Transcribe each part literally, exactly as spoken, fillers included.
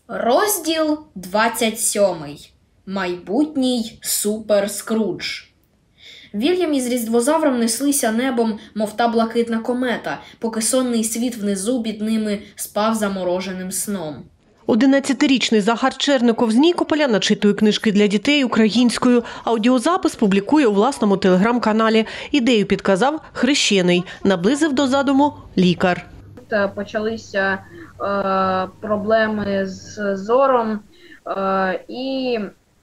Розділ двадцять сьомий. Майбутній Супер Скрудж. Вільям із різдвозавром неслися небом, мов та блакитна комета, поки сонний світ внизу під ними спав замороженим сном. одинадцятирічний Захар Черников з Нікополя начитує книжки для дітей українською. Аудіозапис публікує у власному телеграм-каналі. Ідею підказав хрещений, наблизив до задуму лікар. Почалися е, проблеми з зором е, і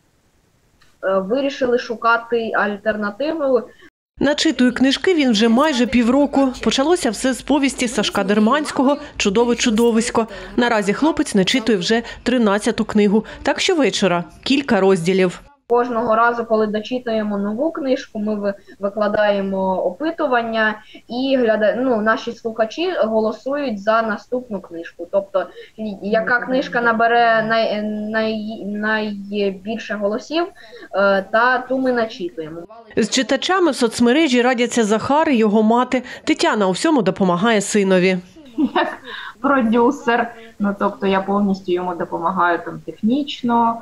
е, вирішили шукати альтернативу. Начитує книжки він вже майже півроку. Почалося все з повісті Сашка Дерманського «Чудове чудовисько». Наразі хлопець начитує вже тринадцяту книгу. Так що вечора кілька розділів. Кожного разу, коли дочитуємо нову книжку, ми викладаємо опитування і гляда... ну, наші слухачі голосують за наступну книжку. Тобто, яка книжка набере най... Най... найбільше голосів, та ту ми начитуємо. З читачами в соцмережі радяться Захар і його мати. Тетяна у всьому допомагає синові. Як продюсер, ну, тобто я повністю йому допомагаю там технічно,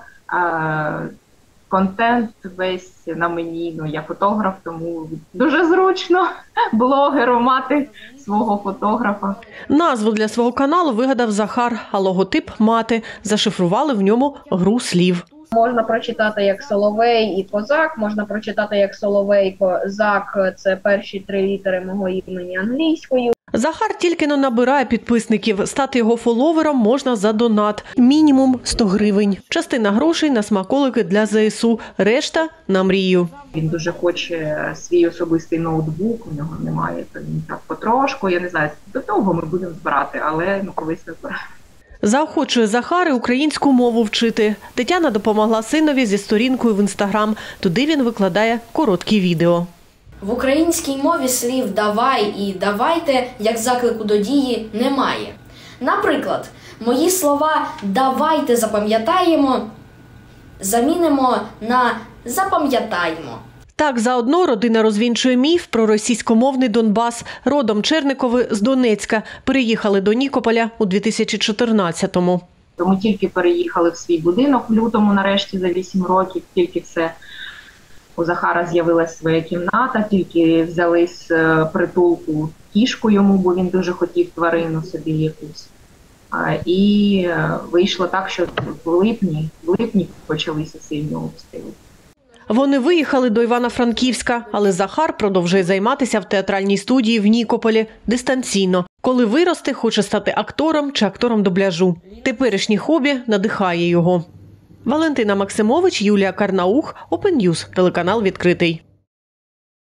е контент весь на мені, ну я фотограф, тому дуже зручно блогеру мати свого фотографа. Назву для свого каналу вигадав Захар, а логотип – мати. Зашифрували в ньому гру слів. Можна прочитати як Соловей і Козак, можна прочитати як Соловей, Козак – це перші три літери мого імені англійською. Захар тільки не набирає підписників. Стати його фоловером можна за донат. Мінімум сто гривень. Частина грошей на смаколики для зе ес у, решта – на мрію. Він дуже хоче свій особистий ноутбук, у нього немає, то він так потрошку, я не знаю, до того ми будемо збирати, але ну, колись не збираємо. Заохочує Захар українську мову вчити. Тетяна допомогла синові зі сторінкою в інстаграм. Туди він викладає короткі відео. В українській мові слів «давай» і «давайте» як заклику до дії немає. Наприклад, мої слова «давайте запам'ятаємо» замінимо на «запам'ятаймо». Так, заодно родина розвінчує міф про російськомовний Донбас. Родом Черникови з Донецька. Переїхали до Нікополя у дві тисячі чотирнадцятому. Ми тільки переїхали в свій будинок в лютому, нарешті, за вісім років, тільки все. У Захара з'явилася своя кімната, тільки взяли з притулку кішку йому, бо він дуже хотів тварину собі якусь. І вийшло так, що в липні, в липні почалися сильні обстріли. Вони виїхали до Івано-Франківська, але Захар продовжує займатися в театральній студії в Нікополі дистанційно. Коли виросте, хоче стати актором чи актором дубляжу. Теперішнє хобі надихає його. Валентина Максимович, Юлія Карнаух, Open News, телеканал «Відкритий».